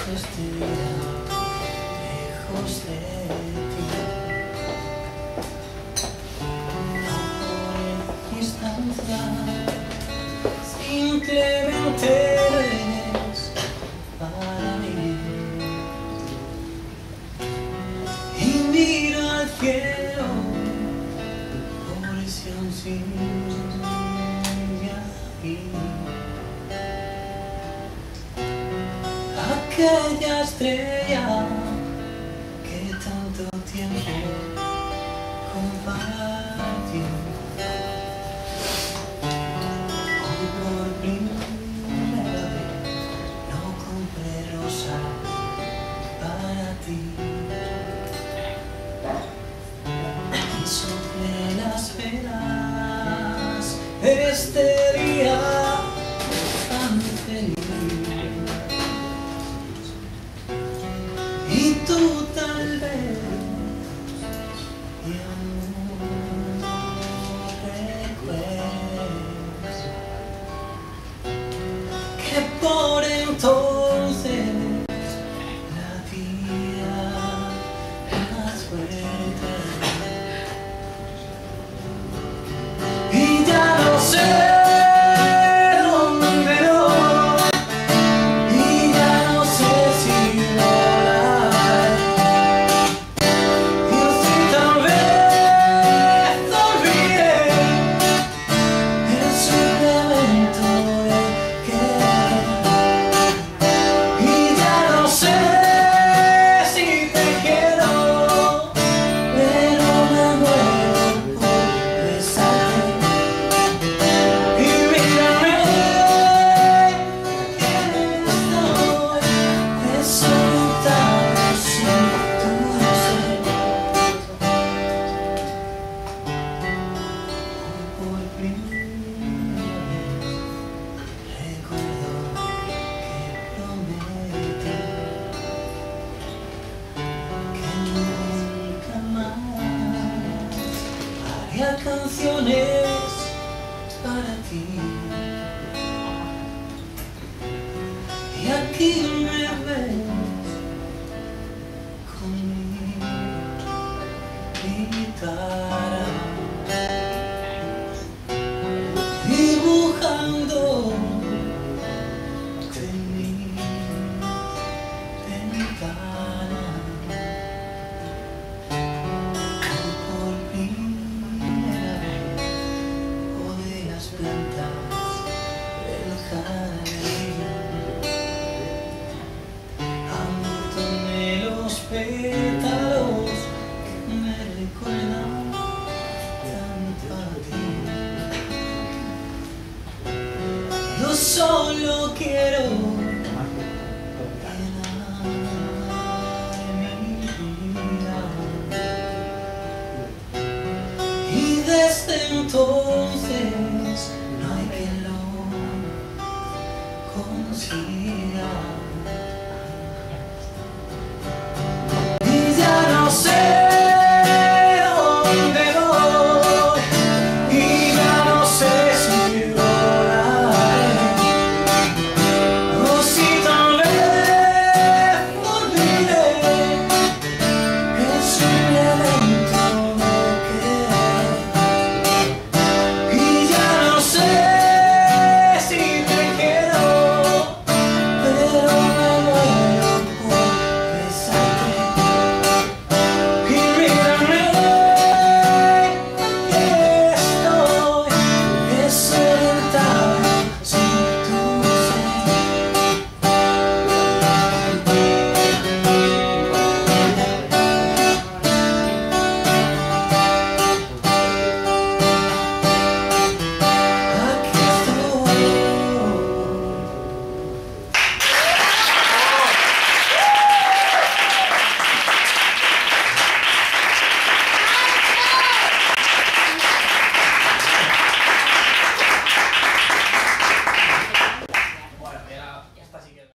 este día lejos de ti. No por distancia, simplemente eres para mí. Y miro al cielo por ese aún sigue ahí. Aquella estrella que tanto tiempo compartí. Hoy por primera vez no compré rosas para ti. Y sobre las velas este día tan feliz. Y tú tal vez ya no recuerdas que por entonces la vida más fuerte. Y ya no sé dónde voy, y ya no sé si volar. Y si tal vez olvidé el suplemento de querer. Y ya no sé si te quiero, pero me muero por besarte. Y mírame, que estoy desorientado sin tu ser. Hoy por primera vez recuerdo que prometí que nunca más haría canciones para ti. Y aquí me ves con mi guitarra, dibujando en mis ventanas. Hoy por primera vez podé las plantas del jardín. Amontoné los pétalos que me recuerdan tanto a ti. Yo solo quiero llenar mi vida. Y desde entonces